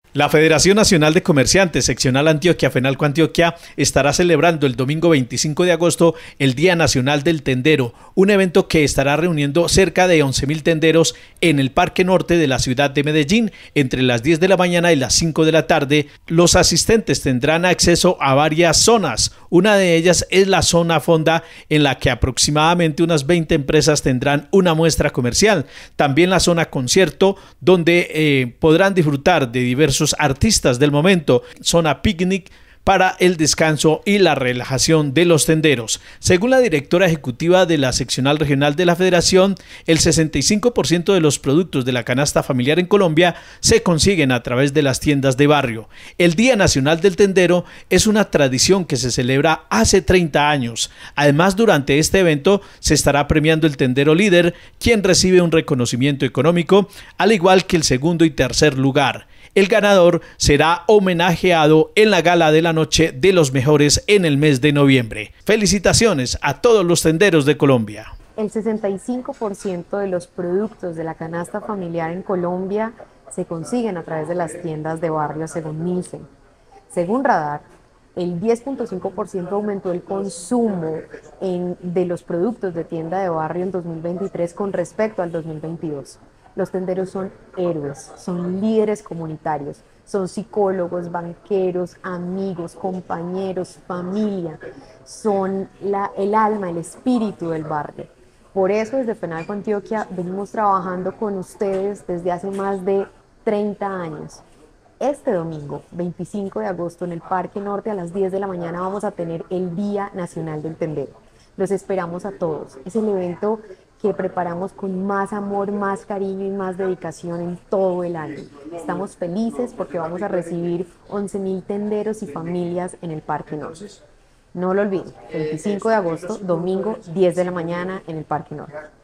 La Federación Nacional de Comerciantes, Seccional Antioquia, FENALCO Antioquia, estará celebrando el domingo 25 de agosto el Día Nacional del Tendero, un evento que estará reuniendo cerca de 11.000 tenderos en el Parque Norte de la ciudad de Medellín entre las 10 de la mañana y las 5 de la tarde. Los asistentes tendrán acceso a varias zonas. Una de ellas es la zona fonda, en la que aproximadamente unas 20 empresas tendrán una muestra comercial. También la zona concierto, donde podrán disfrutar de diversos artistas del momento, zona picnic para el descanso y la relajación de los tenderos. Según la directora ejecutiva de la seccional regional de la Federación, el 65% de los productos de la canasta familiar en Colombia se consiguen a través de las tiendas de barrio. El Día Nacional del Tendero es una tradición que se celebra hace 30 años. Además, durante este evento se estará premiando el tendero líder, quien recibe un reconocimiento económico, al igual que el segundo y tercer lugar. El ganador será homenajeado en la gala de la noche de los mejores en el mes de noviembre. Felicitaciones a todos los tenderos de Colombia. El 65% de los productos de la canasta familiar en Colombia se consiguen a través de las tiendas de barrio, según Nielsen. Según Radar, el 10.5% aumentó el consumo de los productos de tienda de barrio en 2023 con respecto al 2022. Los tenderos son héroes, son líderes comunitarios, son psicólogos, banqueros, amigos, compañeros, familia, son el alma, el espíritu del barrio. Por eso desde FENALCO Antioquia venimos trabajando con ustedes desde hace más de 30 años. Este domingo, 25 de agosto, en el Parque Norte a las 10 de la mañana vamos a tener el Día Nacional del Tendero. Los esperamos a todos. Es el evento que preparamos con más amor, más cariño y más dedicación en todo el año. Estamos felices porque vamos a recibir 11.000 tenderos y familias en el Parque Norte. No lo olviden, 25 de agosto, domingo, 10 de la mañana en el Parque Norte.